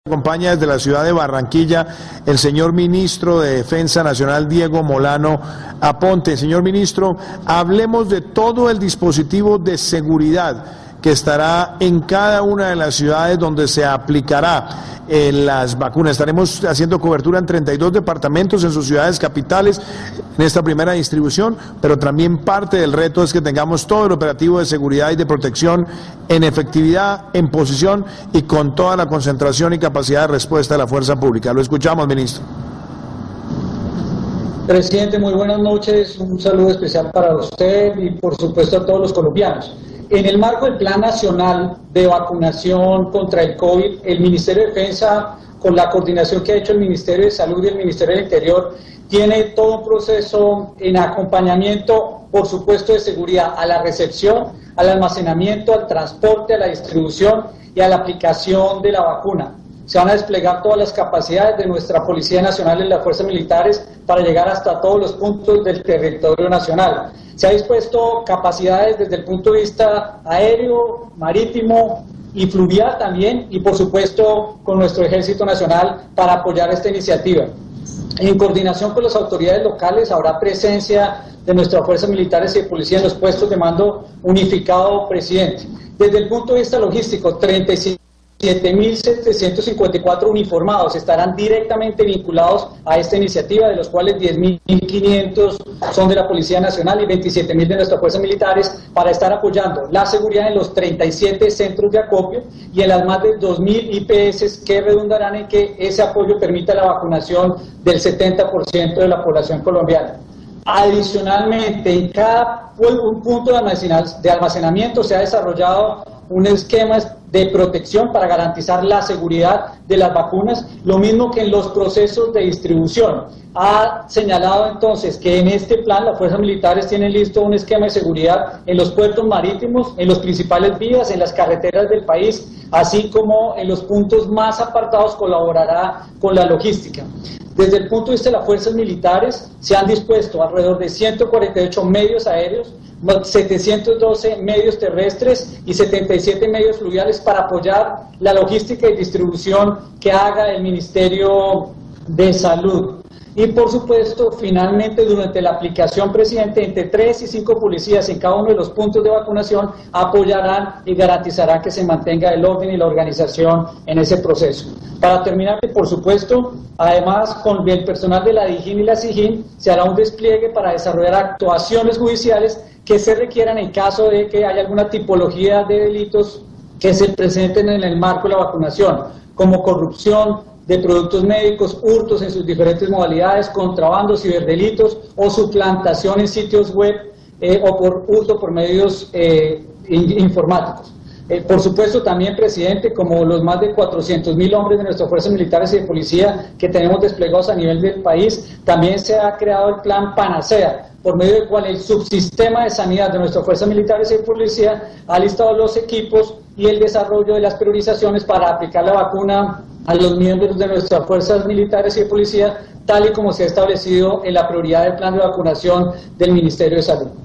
Acompaña desde la ciudad de Barranquilla el señor ministro de Defensa Nacional, Diego Molano Aponte. Señor ministro, hablemos de todo el dispositivo de seguridad que estará en cada una de las ciudades donde se aplicará las vacunas. Estaremos haciendo cobertura en 32 departamentos en sus ciudades capitales en esta primera distribución, pero también parte del reto es que tengamos todo el operativo de seguridad y de protección en efectividad, en posición y con toda la concentración y capacidad de respuesta de la fuerza pública. Lo escuchamos, ministro. Presidente, muy buenas noches. Un saludo especial para usted y por supuesto a todos los colombianos. En el marco del Plan Nacional de Vacunación contra el COVID, el Ministerio de Defensa, con la coordinación que ha hecho el Ministerio de Salud y el Ministerio del Interior, tiene todo un proceso en acompañamiento, por supuesto, de seguridad a la recepción, al almacenamiento, al transporte, a la distribución y a la aplicación de la vacuna. Se van a desplegar todas las capacidades de nuestra Policía Nacional y las fuerzas militares para llegar hasta todos los puntos del territorio nacional. Se ha dispuesto capacidades desde el punto de vista aéreo, marítimo y fluvial también, y por supuesto con nuestro Ejército Nacional para apoyar esta iniciativa. En coordinación con las autoridades locales habrá presencia de nuestras fuerzas militares y de policía en los puestos de mando unificado, presidente. Desde el punto de vista logístico, 37.754 uniformados estarán directamente vinculados a esta iniciativa, de los cuales 10.500 son de la Policía Nacional y 27.000 de nuestras fuerzas militares, para estar apoyando la seguridad en los 37 centros de acopio y en las más de 2.000 IPS que redundarán en que ese apoyo permita la vacunación del 70% de la población colombiana. Adicionalmente, en cada punto de almacenamiento se ha desarrollado un esquema de protección para garantizar la seguridad de las vacunas, lo mismo que en los procesos de distribución. Ha señalado entonces que en este plan las fuerzas militares tienen listo un esquema de seguridad en los puertos marítimos, en las principales vías, en las carreteras del país, así como en los puntos más apartados colaborará con la logística. Desde el punto de vista de las fuerzas militares, se han dispuesto alrededor de 148 medios aéreos, 712 medios terrestres y 77 medios fluviales para apoyar la logística y distribución que haga el Ministerio de Salud. Y por supuesto, finalmente, durante la aplicación, presidente, entre 3 y 5 policías en cada uno de los puntos de vacunación apoyarán y garantizarán que se mantenga el orden y la organización en ese proceso. Para terminar, por supuesto, además, con el personal de la DIJÍN y la SIJÍN se hará un despliegue para desarrollar actuaciones judiciales que se requieran en caso de que haya alguna tipología de delitos que se presenten en el marco de la vacunación, como corrupción de productos médicos, hurtos en sus diferentes modalidades, contrabando, ciberdelitos o suplantación en sitios web o por hurto por medios informáticos. Por supuesto también, presidente, como los más de 400.000 hombres de nuestras fuerzas militares y de policía que tenemos desplegados a nivel del país, también se ha creado el plan Panacea, por medio del cual el subsistema de sanidad de nuestras fuerzas militares y de policía ha listado los equipos y el desarrollo de las priorizaciones para aplicar la vacuna a los miembros de nuestras fuerzas militares y de policía, tal y como se ha establecido en la prioridad del plan de vacunación del Ministerio de Salud.